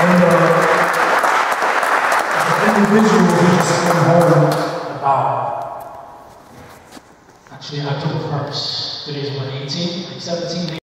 As an individual who just came home about, actually October 1st, today's 18, like 17 days.